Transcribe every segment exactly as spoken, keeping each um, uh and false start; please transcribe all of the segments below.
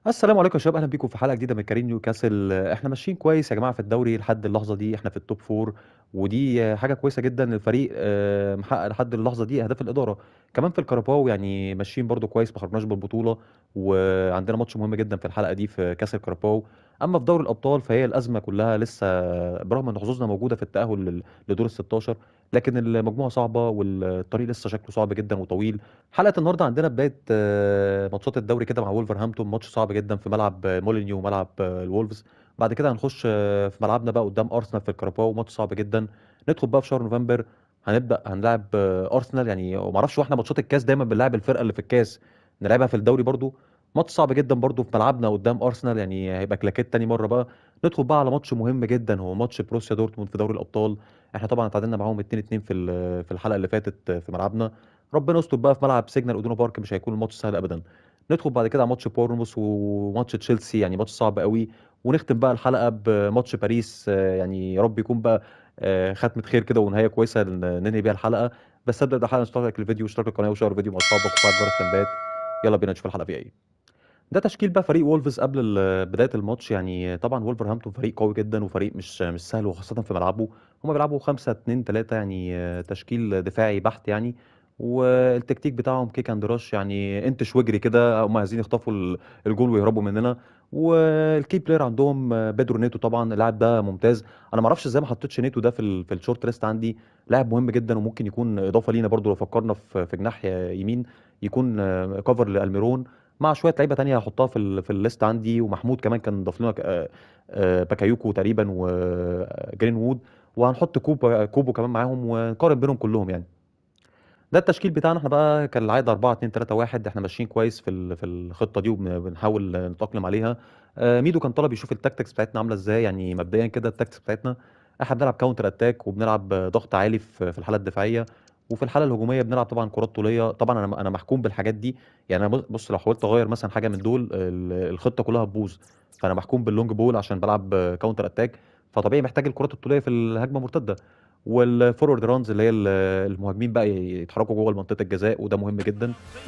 السلام عليكم يا شباب، اهلا بيكم في حلقه جديده من كريم نيوكاسل. احنا ماشيين كويس يا جماعه في الدوري لحد اللحظه دي، احنا في التوب فور. ودي حاجه كويسه جدا. الفريق آه، محقق لحد اللحظه دي اهداف الاداره. كمان في الكاراباو يعني ماشيين برضو كويس، ما خرجناش بالبطوله. وعندنا ماتش مهم جدا في الحلقه دي في كاس الكاراباو. اما في دوري الابطال فهي الازمه كلها لسه، برغم ان حظوظنا موجوده في التاهل لل- لدور ال ستاشر، لكن المجموعه صعبه والطريق لسه شكله صعب جدا وطويل. حلقه النهارده عندنا بدايه آه، ماتشات الدوري كده مع وولفرهامبتون، ماتش صعب جدا في ملعب آه، مولينيو وملعب آه، الولفز. بعد كده هنخش آه، في ملعبنا بقى قدام ارسنال في الكاراباو، ماتش صعب جدا. ندخل بقى في شهر نوفمبر، هنبدا هنلعب آه، ارسنال. يعني وما اعرفش، واحنا ماتشات الكاس دايما بنلعب الفرقه اللي في الكاس نلعبها في الدوري برضو. ماتش صعب جدا برضو في ملعبنا قدام ارسنال، يعني هيبقى كلاكيت تاني مره بقى. ندخل بقى على ماتش مهم جدا، هو ماتش بروسيا دورتموند في دوري الابطال. احنا طبعا اتعادلنا معاهم اتنين اتنين في ال- في الحلقه اللي فاتت آه، في ملعبنا. ربنا يستر بقى في ملعب سيجنال اودونا بارك، مش هيكون الماتش سهل ابدا. ندخل بعد كده على ماتش بورنموث وماتش تشيلسي، يعني ماتش صعب قوي. ونختم بقى الحلقه بماتش باريس، آه، يعني يا رب يكون بقى آه، ختمه خير كده ونهايه كويسه ن- ننهي بيها الحلقه. بس ابدا الحلقه، اشترك الفيديو واشترك القناه وشير الفيديو مع اصحابك وفعل جرس التنبيهات. يلا بينا نشوف الحلقه فيها ايه. ده تشكيل بقى فريق وولفز قبل ال- بدايه الماتش. يعني طبعا وولفرهامبتون فريق قوي جدا وفريق مش مش سهل، وخاصه في ملعبه. هما بيلعبوا خمسة اتنين تلاتة، يعني آه، تشكيل دفاعي بحت يعني. والتكتيك بتاعهم كيك اند راش، يعني انتش واجري كده، هم عايزين يخطفوا ال- الجول ويهربوا مننا. والكي بلاير عندهم آه، بيدرو نيتو، طبعا اللاعب ده ممتاز. انا ما اعرفش ازاي ما حطيتش نيتو ده في ال- في الشورت ليست عندي. لاعب مهم جدا وممكن يكون اضافه لينا برضو لو فكرنا في في جناح يمين، يكون آه، كفر لالميرون، مع شويه لعيبه تانية هحطها في ال... في الليست عندي. ومحمود كمان كان ضاف لنا ك- آه، آه، باكايوكو تقريبا وجرين وود. وهنحط كوبو كوبو كمان معاهم ونقارن بينهم كلهم يعني. ده التشكيل بتاعنا احنا بقى كالعاده اربعة اتنين تلاتة واحد. احنا ماشيين كويس في ال- في الخطه دي وبنحاول نتاقلم عليها. آه، ميدو كان طلب يشوف التاكتكس بتاعتنا عامله ازاي. يعني مبدئيا كده التاكتكس بتاعتنا، احنا بنلعب كاونتر اتاك وبنلعب ضغط عالي في في الحاله الدفاعيه. وفي الحاله الهجوميه بنلعب طبعا كرات طوليه. طبعا انا انا محكوم بالحاجات دي. يعني انا بص بص، لو حاولت اغير مثلا حاجه من دول ال- الخطه كلها هتبوظ. فانا محكوم باللونج بول عشان بلعب كاونتر اتاك، فطبيعي محتاج الكرات الطوليه في الهجمه المرتده. والفورورد رانز اللي هي ال- المهاجمين بقى يتحركوا جوه منطقه الجزاء، وده مهم جدا.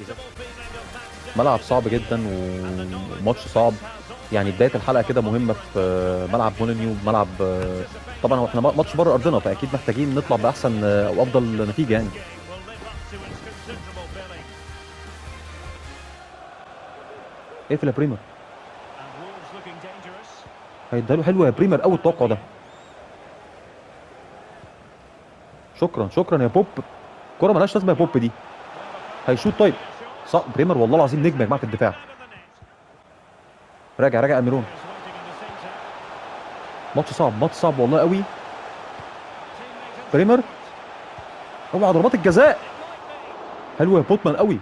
ملعب صعب جدا وماتش صعب. يعني بدايه الحلقه كده مهمه في ملعب مولينيو، ملعب طبعا هو احنا ماتش بره ارضنا، فاكيد محتاجين نطلع باحسن او افضل نتيجه يعني. اقفل يا بريمر، هيديها له حلوه يا بريمر، اول التوقع ده. شكرا شكرا يا بوب. كرة ملهاش لازمه يا بوب دي. هيشوط طيب. صح بريمر، والله العظيم نجم يا جماعه في الدفاع. راجع راجع اميرون. ماتش صعب، ماتش صعب والله قوي. بريمر، اوعى ضربات الجزاء. حلوه يا بوتمان قوي.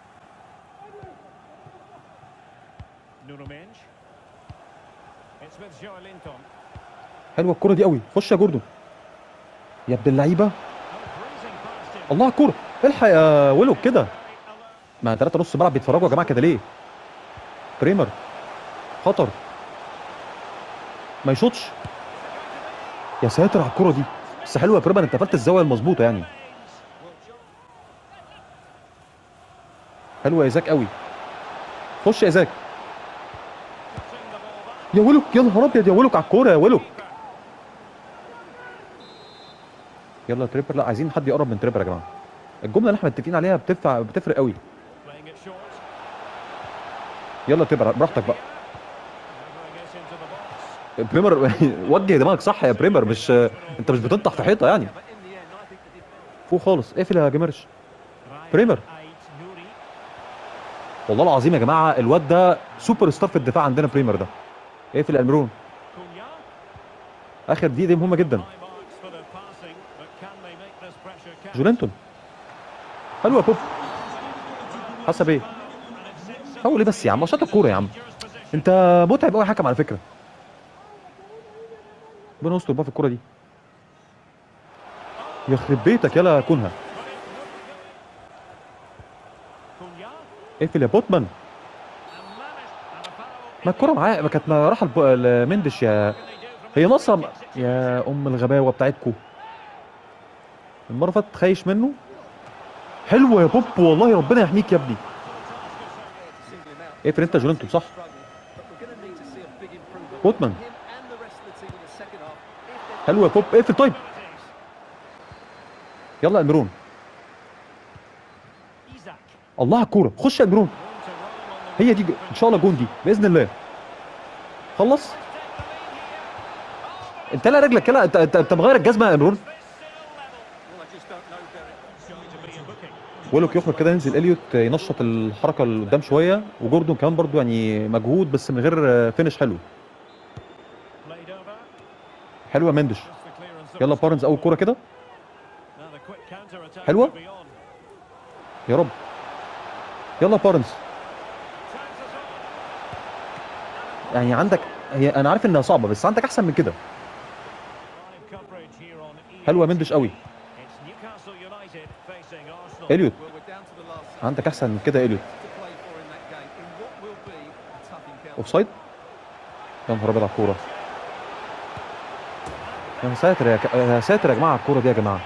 حلوه الكرة دي قوي، خش يا جوردون يا ابن اللعيبه. الله على الكوره، الحق يا ولو كده. ما ثلاثة نص ملعب بيتفرجوا يا جماعه كده ليه؟ بريمر خطر، ما يشوطش. يا ساتر على الكوره دي. بس حلوه يا بريمر، انت قفلت الزاويه المظبوطه يعني. حلوه يا ايزاك قوي. خش يا ايزاك. يا ولوك، يا نهار ابيض يا ولوك على الكوره يا ولوك. يلا تريبر، لا عايزين حد يقرب من تريبر يا جماعه. الجمله اللي احنا متفقين عليها بتدفع بتفرق قوي. يلا تريبر براحتك بقى. بريمر وجه دماغك صح يا بريمر، مش انت مش بتنطح في حيطه يعني. فوق خالص، اقفل يا جمرش. بريمر، والله العظيم يا جماعه الواد ده سوبر ستار في الدفاع عندنا بريمر ده. اقفل يا الميرون. اخر دي دي مهمه جدا. جولينتون، حلو يا بوب. حسب ايه؟ حاول ايه بس يا عم، شاط الكوره يا عم. انت متعب قوي حكم على فكره. ربنا يستر بقى في الكوره دي. يخرب بيتك يلا كونها. اقفل يا بوتمان. ما الكوره معاه، ما كانت ما راح الب- المندش يا. هي ناقصه. يا ام الغباوه بتاعتكو. المره اللي فاتت خايش منه. حلوه يا بوب، والله ربنا يحميك يا ابني. اقفل انت جولينتون صح. بوتمان. حلو يا بوب، اقفل طيب. يلا يا الميرون. الله على الكوره، خش يا الميرون. هي دي ان شاء الله جون دي باذن الله. خلص. انت لا رجلك كده، انت انت, انت مغير الجزمه يا الميرون. ويلوك يخرج كده، ينزل اليوت ينشط الحركه اللي قدام شويه، وجوردون كمان برضو يعني مجهود بس من غير فينش. حلو حلوه مندش. يلا بارنز اول كوره كده حلوه يا رب. يلا بارنز. يعني عندك، هي انا عارف انها صعبه بس عندك احسن من كده. حلوه مندش قوي. اليوت عندك احسن من كده. اليوت اوفسايد. يا نهار ابيض على الكوره. يا ساتر يا, ك... يا ساتر يا جماعه على الكوره دي يا جماعه.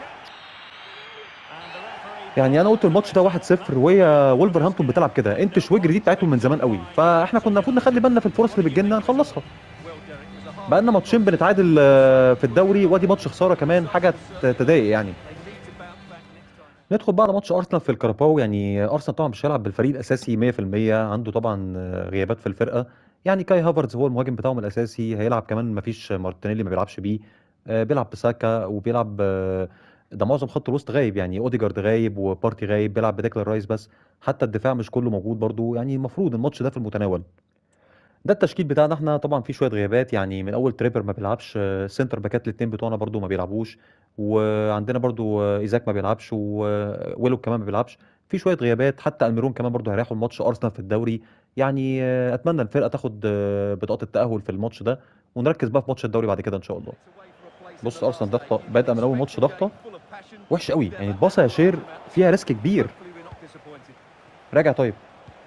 يعني انا قلت الماتش ده واحد صفر وهي وولفرهامبتون بتلعب كده، انت شويجري دي بتاعتهم من زمان قوي، فاحنا كنا المفروض نخلي بالنا في الفرص اللي بتجيلنا نخلصها. بقى لنا ماتشين بنتعادل في الدوري، وادي ماتش خساره كمان، حاجه تضايق يعني. ندخل بقى على ماتش ارسنال في الكاراباو. يعني ارسنال طبعا مش هيلعب بالفريق الاساسي مية في المية، عنده طبعا غيابات في الفرقه. يعني كاي هافرتز هو المهاجم بتاعهم الاساسي هيلعب، كمان مفيش مارتينيلي ما بيلعبش بيه، بيلعب بساكا وبيلعب، ده معظم خط الوسط غايب، يعني اوديجارد غايب وبارتي غايب، بيلعب بديكلان رايس بس. حتى الدفاع مش كله موجود برضو، يعني المفروض الماتش ده في المتناول. ده التشكيل بتاعنا احنا، طبعا في شويه غيابات يعني، من اول تريبر ما بيلعبش، سنتر باكات الاثنين بتوعنا برضو ما بيلعبوش، وعندنا برضو ايزاك ما بيلعبش، وويلو كمان ما بيلعبش. في شويه غيابات، حتى الميرون كمان برضو هيريحوا الماتش ارسنال في الدوري. يعني اتمنى الفرقه تاخد بطاقه التاهل في الماتش ده، ونركز بقى في ماتش الدوري بعد كده ان شاء الله. بص ارسنال ضغطه بادئه من اول ماتش، ضغطه وحش قوي يعني، الباصه يا شير فيها ريسك كبير. راجع طيب.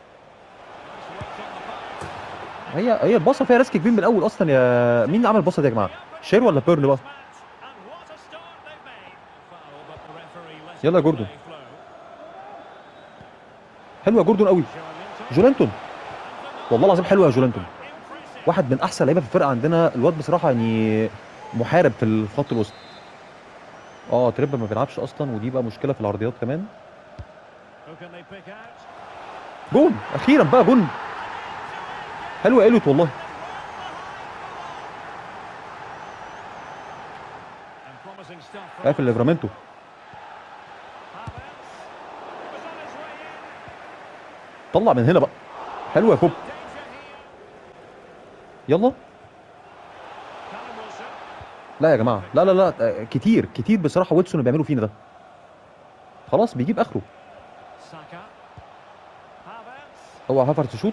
هي هي الباصه فيها ريسك كبير من الاول اصلا. يا مين اللي عمل الباصه دي يا جماعه؟ شير ولا بيرن بقى؟ يلا يا جوردون. حلوه يا جوردون قوي. جولينتون والله العظيم حلوه يا جولينتون، واحد من احسن لعيبه في الفرقه عندنا الواد بصراحه، يعني محارب في الخط الوسط. اه تريبر ما بيلعبش اصلا، ودي بقى مشكله في العرضيات كمان. جون اخيرا بقى، جون حلو يا اليوت والله. قافل ليفرامينتو. طلع من هنا بقى. حلو يا بوب. يلا. لا يا جماعه، لا لا لا، كتير كتير بصراحه ويلسون اللي بيعملوا فينا ده. خلاص بيجيب اخره. هو هافرتز شوت.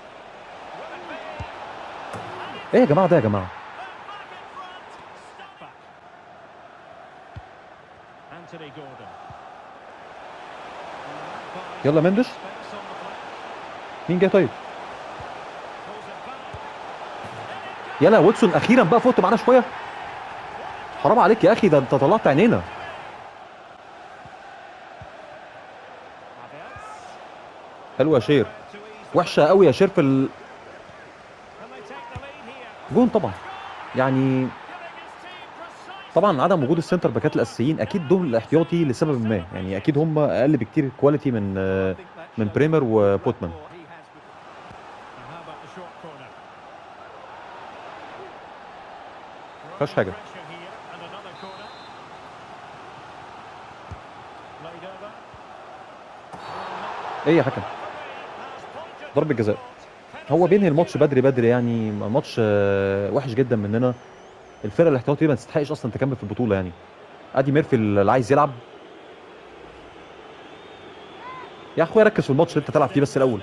ايه يا جماعه ده يا جماعه. يلا مندش. مين جاي طيب؟ يلا ويلسون اخيرا بقى فوت معانا شويه. حرام عليك يا اخي، ده انت طلعت عينينا. حلو يا شير. وحشه قوي يا شير في ال... جون طبعا. يعني طبعا عدم وجود السنتر باكات الاساسيين اكيد دول الاحتياطي لسبب ما، يعني اكيد هم اقل بكتير كواليتي من من بريمر وبوتمان. مفيهاش حاجه. ايه يا حكم؟ ضربه جزاء. هو بينهي الماتش بدري بدري، يعني ماتش وحش جدا مننا. الفرقه الاحتياطي ما تستحقش اصلا تكمل في البطوله يعني. ادي ميرفي اللي عايز يلعب. يا اخويا ركز في الماتش اللي انت تلعب فيه بس الاول.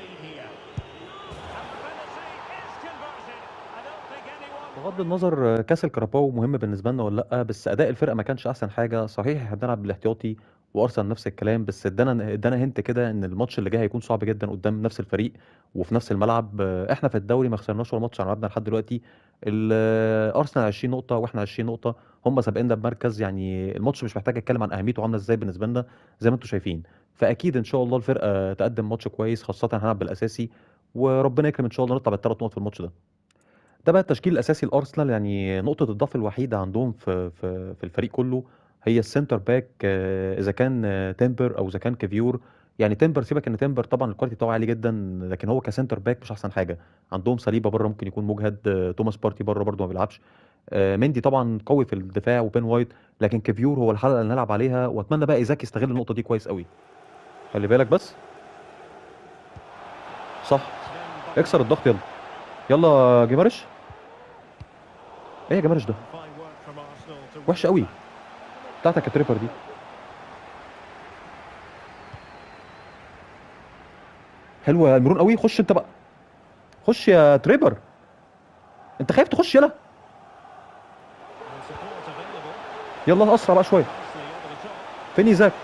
بغض النظر كاس الكاراباو مهم بالنسبه لنا ولا لا، بس اداء الفرقه ما كانش احسن حاجه. صحيح احنا بنلعب بالاحتياطي، وارسنال نفس الكلام، بس ادانا ادانا هنت كده ان الماتش اللي جاي هيكون صعب جدا قدام نفس الفريق وفي نفس الملعب. احنا في الدوري ما خسرناش ولا ماتش على ملعبنا لحد دلوقتي. الارسنال عشرين نقطه واحنا عشرين نقطه، هم سابقنا بمركز. يعني الماتش مش محتاج اتكلم عن اهميته عامله ازاي بالنسبه لنا، زي ما انتم شايفين. فاكيد ان شاء الله الفرقه تقدم ماتش كويس، خاصه هنلعب بالاساسي، وربنا يكرم ان شاء الله نطلع بالثلاث نقط في الماتش ده. ده بقى التشكيل الاساسي لارسنال. يعني نقطه الضعف الوحيده عندهم في في في الفريق كله هي السنتر باك، آه، اذا كان آه، تيمبر او اذا كان كافيور. يعني تيمبر سيبك، ان تيمبر طبعا الكواليتي بتاعه عالي جدا، لكن هو كسنتر باك مش احسن حاجه. عندهم صليبه بره ممكن يكون مجهد، آه، توماس بارتي بره برده ما بيلعبش، آه، مندي طبعا قوي في الدفاع وبين وايت، لكن كافيور هو الحلقه اللي نلعب عليها. واتمنى بقى ايزاك يستغل النقطه دي كويس قوي. خلي بالك بس. صح، اكسر الضغط يلا. يلا يا جمارش. ايه يا جمارش ده؟ وحش قوي بتاعتك يا تريبر دي. حلوه يا المرون قوي. خش انت بقى، خش يا تريبر. انت خايف تخش؟ يلا يلا اسرع بقى شويه. فين ايزاك؟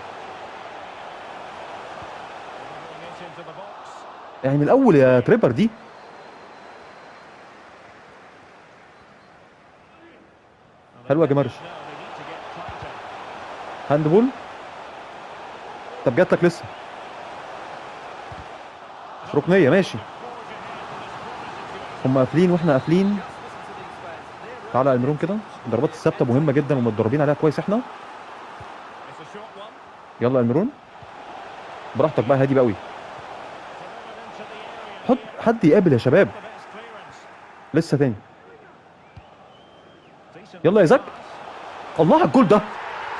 يعني من الاول يا تريبر دي. حلوه يا جمارش. هاند بول. طب جات لك لسه. ركنيه ماشي. هم قافلين واحنا قافلين. تعالى يا المرون كده. الضربات الثابته مهمه جدا ومتدربين عليها كويس احنا. يلا يا المرون براحتك بقى، هادي بقى قوي. حط حد يقابل يا شباب. لسه تاني. يلا يا ايزاك. الله على الجول ده.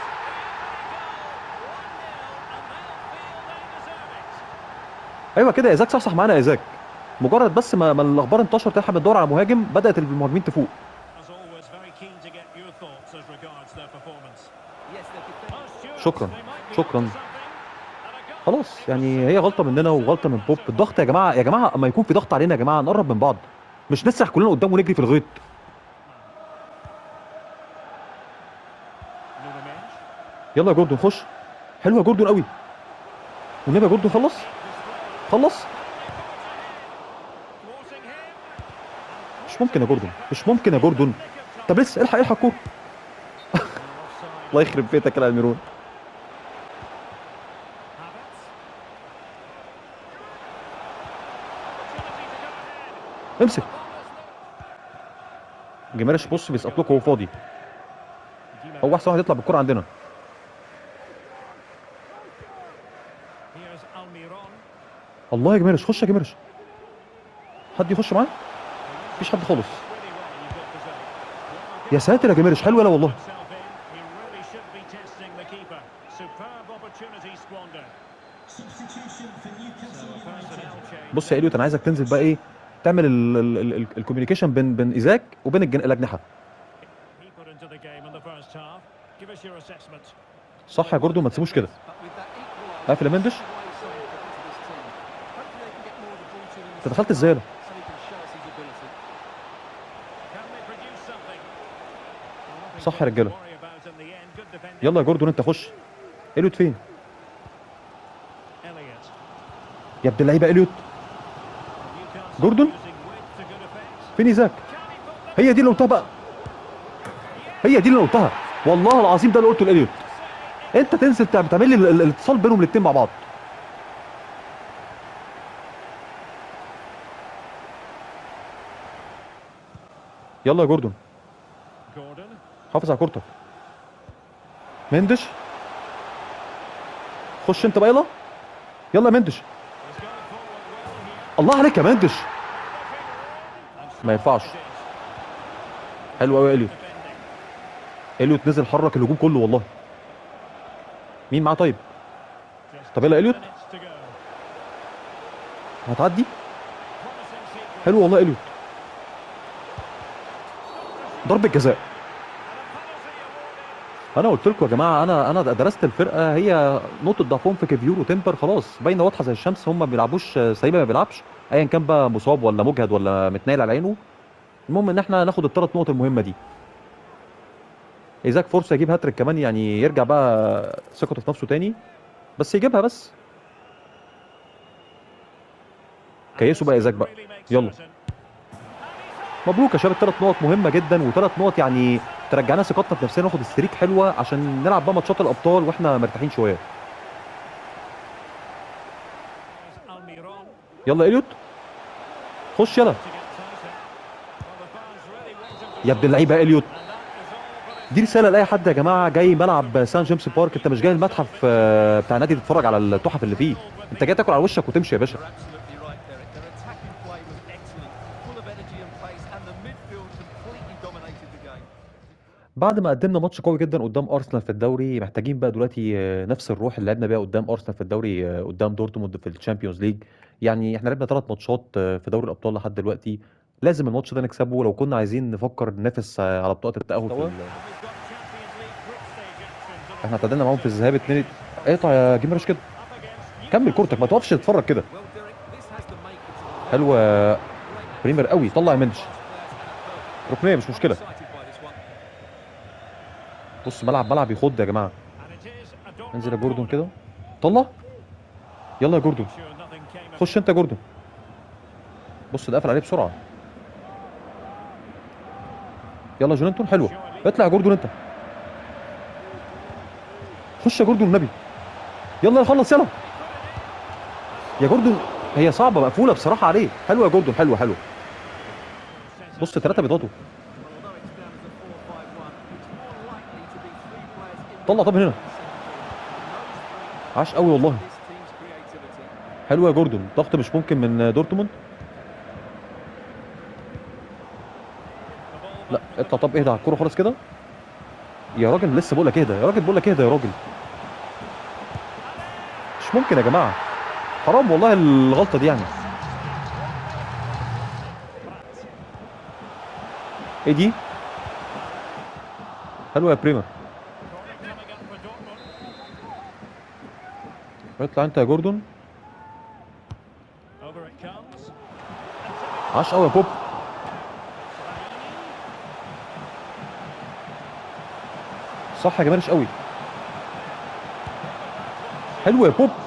ايوه كده يا ايزاك، صح صح معانا يا ايزاك. مجرد بس ما, ما الاخبار انتشرت احنا بندور على مهاجم، بدات المهاجمين تفوق. شكرا شكرا. خلاص يعني هي غلطه مننا وغلطه من بوب. الضغط يا جماعه يا جماعه، اما يكون في ضغط علينا يا جماعه نقرب من بعض، مش نسرح كلنا قدام ونجري في الغيط. يلا يا جوردون خش. حلوه يا جوردون قوي. والنبي يا جوردون خلص خلص. مش ممكن يا جوردون، مش ممكن يا جوردون. طب لسه الحق الحق كوره. الله يخرب بيتك يا الميرون. امسك. جمارش بص بيسقط لكم وهو فاضي. هو احسن واحد يطلع بالكره عندنا. الله يا جمارش، خش يا جمارش. حد يخش معاه؟ مفيش حد خالص. يا ساتر يا جمارش، حلوه لا والله. بص يا اليوت، انا عايزك تنزل بقى ايه، تعمل الكوميونيكيشن بين بين ايزاك وبين الجن... الاجنحه. صح يا جوردو، ما تسيبوش كده. قافل يا مندش. انت دخلت ازاي ده؟ صح يا رجاله. يلا يا جوردون انت خش. اليوت فين؟ يا ابن اللعيبه اليوت. جوردون فين ايزاك؟ هي دي اللي قلتها بقى، هي دي اللي قلتها والله العظيم، ده اللي قلته لاليوت. انت تنزل تعمل لي الاتصال بينهم الاثنين مع بعض. يلا يا جوردون حافظ على كورتك. مندش خش انت بقى. يلا يلا يا مندش. الله عليك يا مندش. ما ينفعش. حلو قوي يا اليوت. اليوت نزل حرك الهجوم كله والله. مين معاه طيب؟ طب يلا اليوت هتعدي. حلو والله اليوت. ضربة جزاء. انا قلت لكم يا جماعه، انا انا درست الفرقه، هي نقطه ضعفهم في كافيور وتمبر خلاص باينه واضحه زي الشمس. هم ما بيلعبوش، سليبه ما بيلعبش، ايا كان بقى مصاب ولا مجهد ولا متنايل على عينه. المهم ان احنا ناخد الثلاث نقط المهمه دي. ايزاك فرصه يجيب هاتريك كمان، يعني يرجع بقى ثقته في نفسه تاني، بس يجيبها بس. كيسوا بقى ايزاك بقى. يلا مبروك يا شباب، الثلاث نقط مهمه جدا، وثلاث نقط يعني ترجعنا ثقتنا في نفسنا، ناخد الستريك حلوه عشان نلعب بقى ماتشات الابطال واحنا مرتاحين شويه. يلا اليوت خش يلا. يا ابن اللعيبه يا اليوت. دي رساله لاي حد يا جماعه جاي ملعب سان جيمس بارك. انت مش جاي المتحف آه، بتاع نادي تتفرج على التحف اللي فيه، انت جاي تاكل على وشك وتمشي يا باشا. بعد ما قدمنا ماتش قوي جدا قدام ارسنال في الدوري، محتاجين بقى دلوقتي آه، نفس الروح اللي لعبنا بيها قدام ارسنال في الدوري آه، قدام دورتموند في الشامبيونز ليج. يعني احنا لعبنا ثلاث ماتشات آه، في دوري الابطال لحد دلوقتي، لازم الماتش ده نكسبه لو كنا عايزين نفكر ننافس آه، على بطاقه التاهل في ال... احنا ابتدينا معاهم في الذهاب اتنين. اقطع يا جيمرش كده، كمل كورتك ما توقفش تتفرج كده. حلوه بريمير قوي، طلع يا مندش. ركنيه مش مشكله. بص ملعب ملعب يخض يا جماعه. انزل يا جوردون كده، طلع. يلا يا جوردون، خش انت يا جوردون. بص ده قفل عليه بسرعه. يلا جونينتون، حلوه. اطلع يا جوردون انت، خش يا جوردون النبي. يلا خلص يلا يا جوردون. هي صعبه مقفوله بصراحه عليه. حلوه يا جوردون، حلوه حلوه. بص ثلاثه بيضغطوا. طلع طب هنا، عاش قوي والله. حلوه يا جوردون، ضغط مش ممكن من دورتموند. لا اطلع طب، اهدى على الكوره خلاص كده يا راجل. لسه بقول لك اهدى يا راجل، بقول لك اهدى يا راجل. مش ممكن يا جماعه، حرام والله الغلطه دي يعني. ايه دي؟ حلوه يا بريمر. اطلع انت يا جوردون. عاش قوي يا بوب. صح يا جمال، قوي. حلو يا بوب.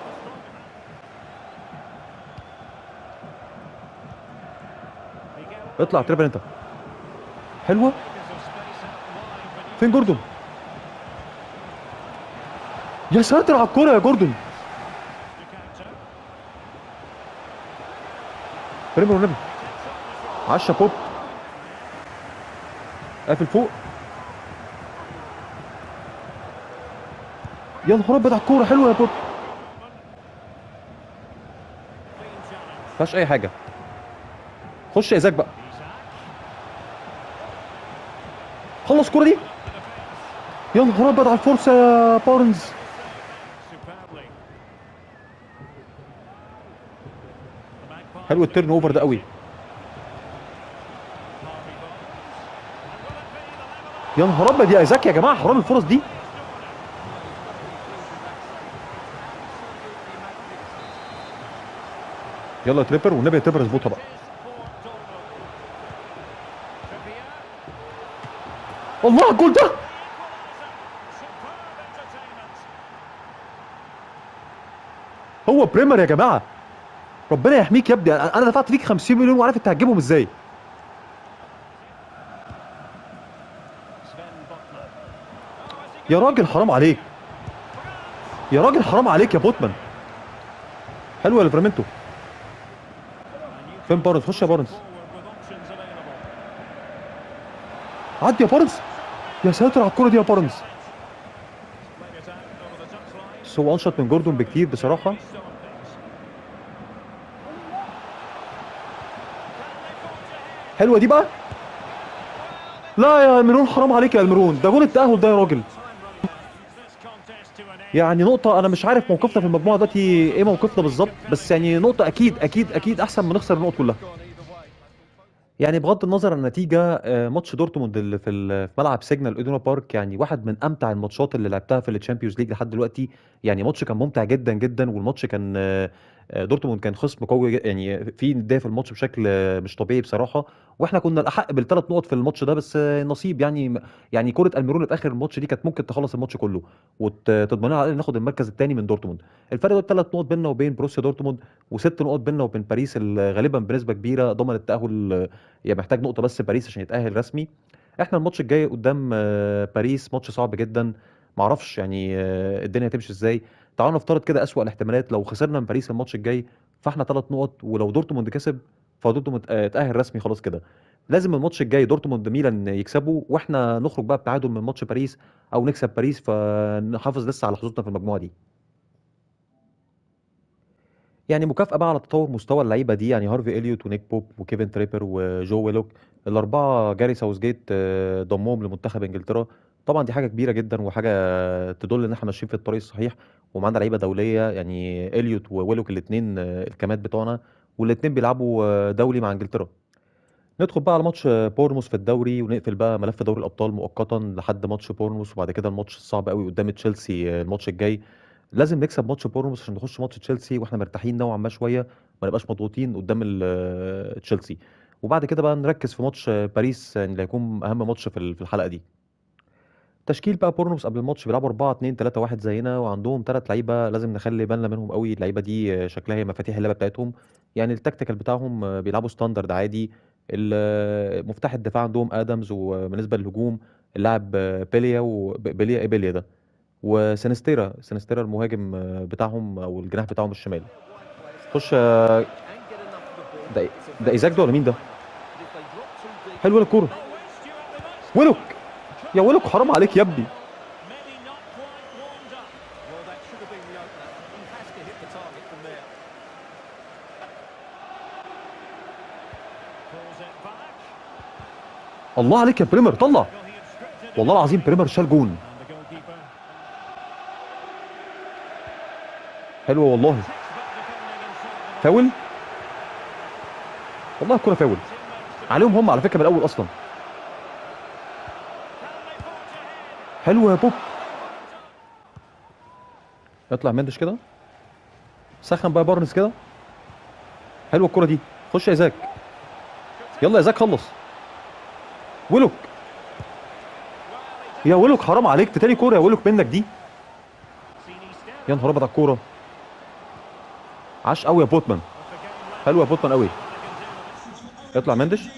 اطلع تريبل انت. حلوه. فين جوردون؟ يا ساتر على الكوره يا جوردون. بريمر والنبي. عاش يا بوب. قافل فوق. يا نهار ابيض على الكوره، حلوه يا بوب. ما فيهاش اي حاجه. خش يا ايزاك بقى، خلص الكوره دي. يا نهار ابيض على الفرصه يا بارنز. حلو التيرن اوفر ده قوي. يا نهار ابيض يا ايزاك يا جماعه، حرام الفرص دي. يلا يا تريبر والنبي يا تريبر اظبطها بقى. الله على الجول ده. هو بريمر يا جماعه، ربنا يحميك يا ابني. انا دفعت فيك خمسين مليون وعارف انت هتجيبهم ازاي. يا راجل حرام عليك، يا راجل حرام عليك يا بوتمان. حلوه ليفرامينتو. فين بارنز؟ خش يا بارنز. عدي يا بارنز. يا ساتر على الكوره دي يا بارنز. بس هو انشط من جوردون بكتير بصراحه. حلوه دي بقى. لا يا الميرون، حرام عليك يا الميرون، ده جول التاهل ده يا راجل. يعني نقطة، أنا مش عارف موقفنا في المجموعة دلوقتي إيه موقفنا بالظبط، بس يعني نقطة أكيد أكيد أكيد أحسن من نخسر النقط كلها. يعني بغض النظر عن النتيجة، آه، ماتش دورتموند اللي في ال- في ملعب سيجنال إدونا بارك يعني واحد من أمتع الماتشات اللي لعبتها في الشامبيونز ليج لحد دلوقتي. يعني ماتش كان ممتع جدا جدا، والماتش كان آه، آه، دورتموند كان خصم قوي ج- يعني في ندية في الماتش بشكل آه، مش طبيعي بصراحة. واحنا كنا الأحق بالثلاث نقط في الماتش ده، بس آه، نصيب يعني. يعني كرة الميرون في آخر الماتش دي كانت ممكن تخلص الماتش كله وتضمن لنا على الأقل ناخد المركز الثاني من دورتموند. الفرق ده ثلاث نقط بيننا وبين بروسيا دورتموند، وست نقط بيننا وبين باريس اللي غالبا بنسبة كبيرة ضمن التأهل. يعني محتاج نقطة بس باريس عشان يتأهل رسمي. احنا الماتش الجاي قدام آه، باريس ماتش صعب جدا. معرفش يعني آه، الدنيا هتمشي ازاي. تعالوا نفترض كده أسوأ الاحتمالات، لو خسرنا من باريس الماتش الجاي فاحنا ثلاث نقط، ولو دورتموند كسب فدورتموند آه، اتأهل رسمي خلاص كده. لازم الماتش الجاي دورتموند ميلان يكسبوا، واحنا نخرج بقى بتعادل من ماتش باريس او نكسب باريس، فنحافظ لسه على حظوظنا في المجموعه دي. يعني مكافأة بقى على تطور مستوى اللعيبة دي، يعني هارفي إليوت ونيك بوب وكيفن تريبر وجو ويلوك الأربعة جاري ساوثجيت آه، ضمهم لمنتخب إنجلترا. طبعا دي حاجة كبيرة جدا وحاجة تدل إن احنا ماشيين في الطريق الصحيح، ومعانا لعيبة دولية. يعني إليوت وويلوك الاتنين آه، الكامات بتوعنا، والاتنين بيلعبوا آه، دولي مع إنجلترا. ندخل بقى على ماتش آه، بورنموث في الدوري، ونقفل بقى ملف دوري الأبطال مؤقتا لحد ماتش بورنموث، وبعد كده الماتش الصعب قوي قدام تشيلسي آه، الماتش الجاي. لازم نكسب ماتش بورنموث عشان نخش ماتش تشيلسي واحنا مرتاحين نوعا ما شويه، ما نبقاش مضغوطين قدام ال- آه، تشيلسي. وبعد كده بقى نركز في ماتش آه، باريس يعني اللي هيكون اهم ماتش في ال- في الحلقه دي. تشكيل بقى بورنموث قبل الماتش بيلعبوا أربعة اتنين تلاتة واحد زينا، وعندهم ثلاث لعيبه لازم نخلي بالنا منهم قوي. اللعيبه دي آه، شكلها هي مفاتيح اللعبه بتاعتهم. يعني التكتيكال بتاعهم آه، بيلعبوا ستاندرد عادي. ال- آه، مفتاح الدفاع عندهم ادمز، وبالنسبه للهجوم اللاعب آه، بيليا وبيليا ايه بيليا ده، وسينستيرا سينستيرا المهاجم آه، بتاعهم او الجناح بتاعهم الشمال. خش آه، ده ده ايزاك ده ولا مين ده؟ حلوه الكوره. ويلوك، يا ويلوك حرام عليك يا ابني. الله عليك يا بريمر، طلع. والله العظيم بريمر شال جون. حلوه والله. فاول. والله الكوره فاول عليهم هم على فكره من الاول اصلا. حلوه يا بوب. يطلع مندش كده، سخن بقى بارنس كده. حلوه الكوره دي. خش يا ايزاك، يلا يا ايزاك خلص. ويلوك، يا ويلوك حرام عليك، تاني كوره يا ويلوك منك دي. يا نهار ابيض على الكوره. عاش قوي يا بوتمان. حلوه يا بوتمان قوي. يطلع مندش.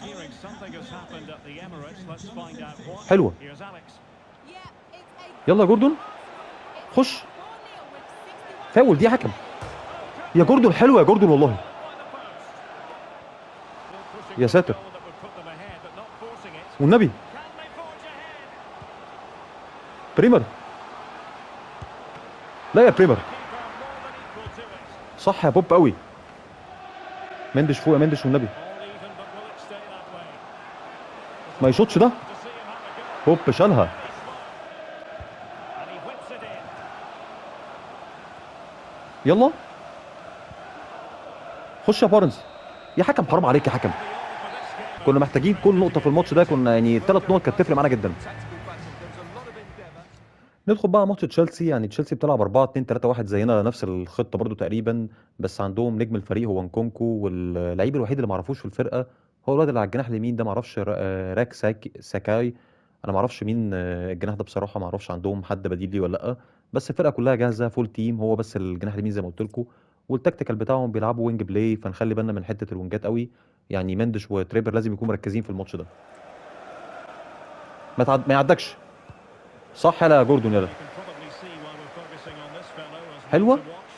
حلوه. يلا يا جوردون خش. فاول دي حكم. يا جوردون حلوه يا جوردون والله. يا ساتر والنبي. بريمر، لا يا بريمر. صح يا بوب قوي. مندش فوق يا مندش والنبي. ما يشوطش ده. بوب شالها. يلا خش يا بارنز. يا حكم حرام عليك يا حكم. كنا محتاجين كل نقطه في الماتش ده، كنا يعني ثلاث نقط كانت تفرق معانا جدا. ندخل بقى ماتش تشيلسي. يعني تشيلسي بتلعب أربعة اتنين تلاتة واحد زينا، نفس الخطه برضو تقريبا، بس عندهم نجم الفريق هو نكونكو، واللعيب الوحيد اللي ما اعرفوش في الفرقه هو الواد اللي على الجناح اليمين ده، ما اعرفش را- آه، راك ساك ساكاي. انا ما اعرفش مين آه، الجناح ده بصراحه، ما اعرفش عندهم حد بديل ليه ولا لا. بس الفرقه كلها جاهزه فول تيم، هو بس الجناح اليمين زي ما قلت لكم. والتكتيكال بتاعهم بيلعبوا وينج بلاي، فنخلي بالنا من حته الوينجات قوي. يعني مندش وتريبر لازم يكونوا مركزين في الماتش ده. ما تعد... ما يعدكش. صح يلا يا جوردون يلا. حلوه.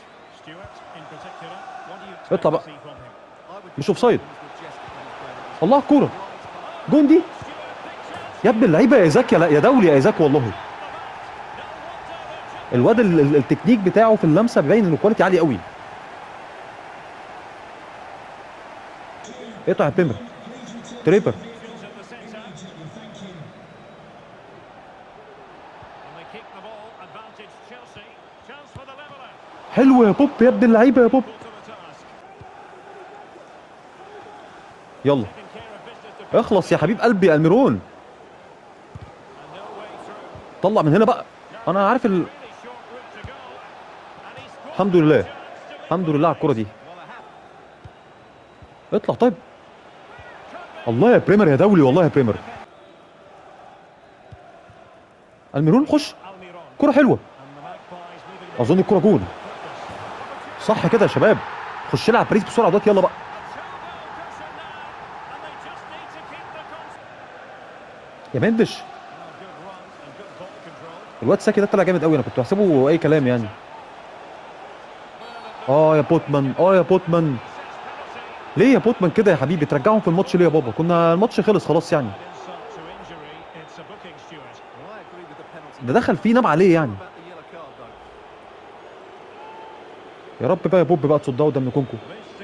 اطلع بقى. مش اوف سايد. الله على الكوره. جون دي يا ابن اللعيبه يا ايزاك، يا يا دولي يا ايزاك والله. الواد ال- ال- التكنيك بتاعه في اللمسه بيبين انه كواليتي عالي قوي. اقطع يا بيمر. تريبر. حلو يا بوب يا ابن اللعيبه يا بوب. يلا اخلص يا حبيب قلبي يا الميرون. طلع من هنا بقى. انا عارف ال... الحمد لله، الحمد لله على الكوره دي. اطلع طيب. الله يا بريمر يا دولي والله يا بريمر. الميرون خش. كوره حلوه. اظن الكوره جون. صح كده يا شباب. خش لها باريس بسرعه دلوقتي يلا بقى. يا مندش. الواد ساكي ده طلع جامد قوي، انا كنت بحسبه اي كلام يعني. اه يا بوتمان، اه يا بوتمان. ليه يا بوتمان كده يا حبيبي؟ ترجعهم في الماتش ليه يا بابا؟ كنا الماتش خلص خلاص يعني. ده دخل فيه نام عليه يعني. يا رب بقى يا بوب بقى تصدقوا ده من كونكو.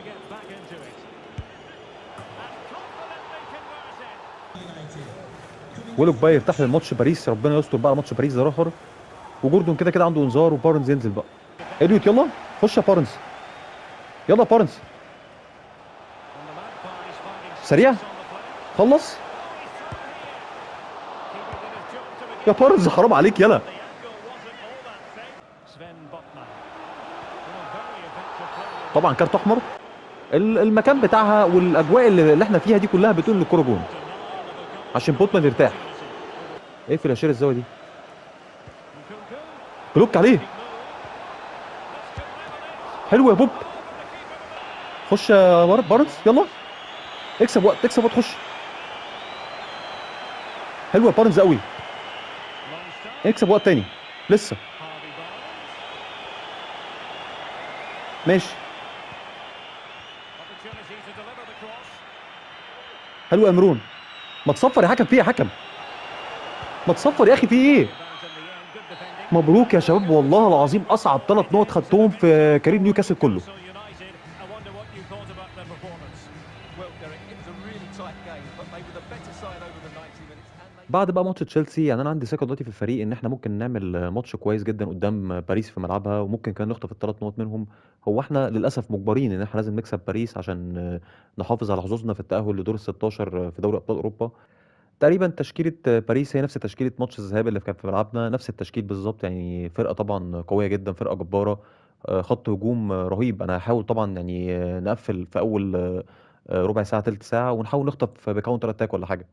ويلوك بقى يفتح لي الماتش باريس، ربنا يستر بقى ماتش باريس ده اخر. وجوردون كده كده عنده انذار وبارنز ينزل بقى. اليوت يلا خش يا بارنز. يلا بارنز سريع خلص يا بارنز، حرام عليك يلا. طبعا كارت احمر. المكان بتاعها والاجواء اللي احنا فيها دي كلها بتقول ان الكوره جون عشان بوتمان يرتاح. اقفل يا شير الزاويه دي. بلوك عليه. حلو يا بوب. خش يا بارنز يلا اكسب وقت اكسب وقت خش. حلو يا بارنز قوي. اكسب وقت تاني لسه ماشي. حلو يا امرون. ما تصفر يا حكم، في ايه يا حكم؟ ما تصفر يا اخي، في ايه؟ مبروك يا شباب، والله العظيم اصعب ثلاث نقط خدتهم في كارير نيوكاسل كله. بعد بقى ماتش تشيلسي يعني انا عندي ثقه دلوقتي في الفريق ان احنا ممكن نعمل ماتش كويس جدا قدام باريس في ملعبها، وممكن كمان نخطف الثلاث نقط منهم. هو احنا للاسف مجبرين ان احنا لازم نكسب باريس عشان نحافظ على حظوظنا في التاهل لدور ال ستاشر في دوري ابطال اوروبا. تقريبا تشكيله باريس هي نفس تشكيله ماتش الذهاب اللي كان في ملعبنا، نفس التشكيل بالظبط. يعني فرقه طبعا قويه جدا، فرقه جباره، آه، خط هجوم رهيب. انا هحاول طبعا يعني آه، نقفل في اول آه، آه، ربع ساعه ثلث ساعه ونحاول نخطف بكاونتر اتاك ولا حاجه.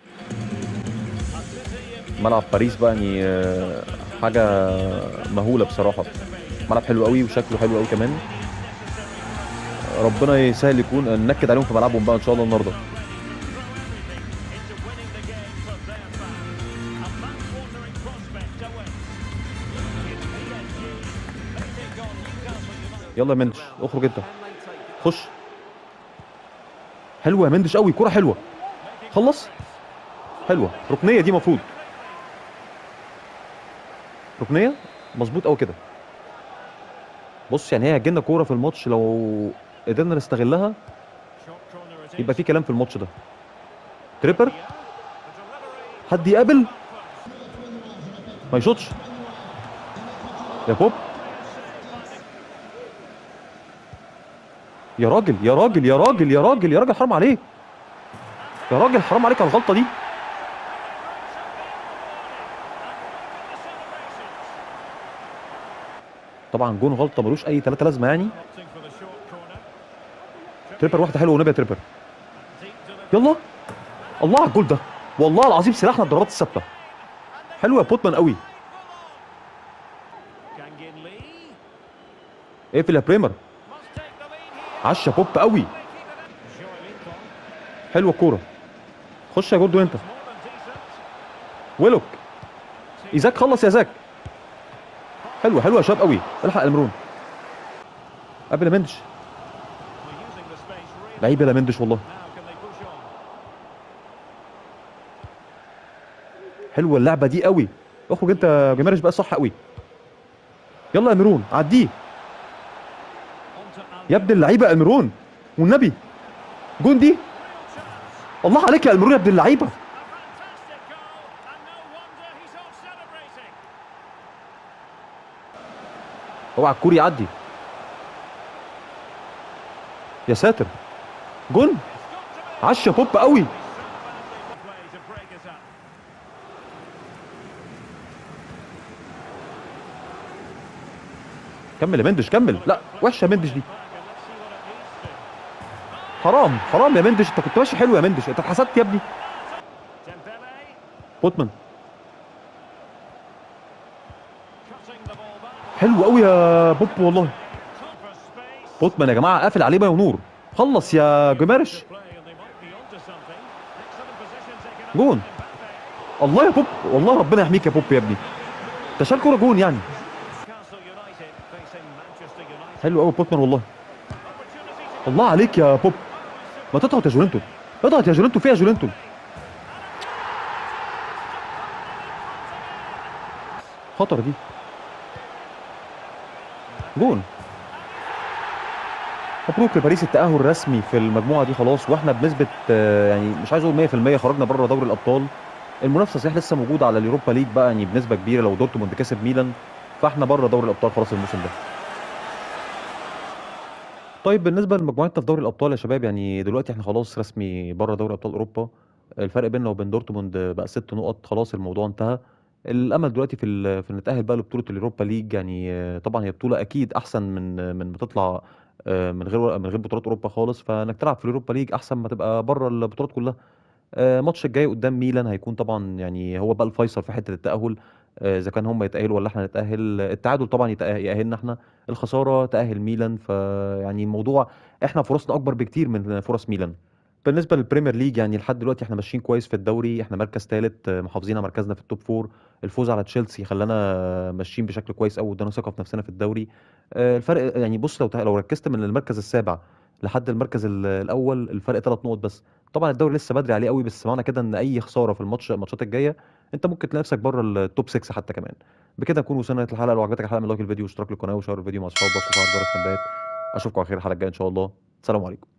ملعب باريس بقى يعني آه، حاجه مهوله بصراحه. ملعب حلو قوي وشكله حلو قوي كمان. ربنا يسهل يكون ننكد عليهم في ملعبهم بقى ان شاء الله النهارده. يلا يا مندش اخرج انت خش. حلوه يا مندش قوي، كرة حلوه خلص. حلوه ركنيه دي، مفروض ركنيه مظبوط قوي كده. بص يعني هي هتجيلنا كوره في الماتش لو قدرنا نستغلها يبقى في كلام في الماتش ده. تريبر حد يقابل ما يشوطش يا بوب. يا راجل يا راجل يا راجل يا راجل يا راجل حرام عليك يا راجل، حرام عليك على الغلطه دي. طبعا جون غلطه ملوش اي ثلاثه لازمه يعني. تريبر واحده حلوه ونبي يا تريبر. يلا الله على الجول ده، والله العظيم سلاحنا الضربات الثابته. حلوه يا بوتمان قوي. اقفل يا بريمر. عشا بوب قوي. حلوه الكوره. خش يا جوردو انت. ويلوك. ايزاك خلص يا زاك. حلوه حلوه يا شباب قوي. الحق المرون قبل مندش. لعيب يا مندش والله. حلوه اللعبه دي قوي. اخرج انت يا جمارش بقى صح قوي. يلا يا ميرون عديه يا ابن اللعيبه. يا ميرون والنبي جون دي. الله عليك يا المرون يا ابن اللعيبه. اوعى الكوري يعدي. يا ساتر جون. عشا بوب قوي. كمل يا مندش كمل. لا وحشه يا مندش دي. حرام حرام يا مندش، انت كنت ماشي حلو يا مندش، انت اتحسدت يا ابني. بوتمان حلو قوي يا بوب والله. بوتمان يا جماعه قافل عليه ميه ونور. خلص يا جمارش. جون. الله يا بوب، والله ربنا يحميك يا بوب يا ابني. انت شال كوره جون يعني. حلو قوي بوتمان والله. الله عليك يا بوب. ما تضغط يا جولينتون، اضغط يا جولينتون، فيها جولينتون. خطر دي. جون. مبروك لباريس التأهل الرسمي في المجموعة دي خلاص، واحنا بنسبة آه، يعني مش عايز اقول مية في المية خرجنا بره دوري الأبطال. المنافسة صحيح لسه موجودة على اليوروبا ليج بقى، يعني بنسبة كبيرة لو دورتموند كسب ميلان فاحنا بره دوري الأبطال خلاص الموسم ده. طيب بالنسبة لمجموعتنا في دوري الأبطال يا شباب، يعني دلوقتي احنا خلاص رسمي بره دوري أبطال أوروبا. الفرق بيننا وبين دورتموند بقى ست نقط، خلاص الموضوع انتهى. الأمل دلوقتي في ال- في نتأهل بقى لبطولة اليوروبا ليج، يعني آه، طبعا هي بطولة أكيد أحسن من من بتطلع آه، من غير من غير بطولات أوروبا خالص، فإنك تلعب في اليوروبا ليج أحسن ما تبقى بره البطولات كلها. آه، ماتش الجاي قدام ميلان هيكون طبعا يعني هو بقى الفيصل في حته التاهل. آه، اذا كان هم يتاهلوا ولا احنا نتاهل. التعادل طبعا يتأه- يأهلنا احنا، الخساره تاهل ميلان، فيعني الموضوع احنا فرصنا اكبر بكتير من فرص ميلان. بالنسبه للبريمير ليج يعني لحد دلوقتي احنا ماشيين كويس في الدوري، احنا مركز ثالث محافظين على مركزنا في التوب فور. الفوز على تشيلسي خلانا ماشيين بشكل كويس قوي، وادانا ثقه في نفسنا في الدوري. آه، الفرق يعني بص، لو لو ركزت من المركز السابع لحد المركز ال- الاول الفرق ثلاث نقط بس. طبعا الدوري لسه بدري عليه قوي، بس معنى كده ان اي خساره في الماتش الماتشات الجايه انت ممكن تلاقي نفسك بره التوب ستة حتى كمان. بكده نكون وصلنا للحلقه. لو عجبتك الحلقه من لايك الفيديو واشتراك للقناه وشير الفيديو مع اصحابك وفعل جرس التنبيهات. اشوفكم على خير الحلقه الجايه ان شاء الله. سلام عليكم.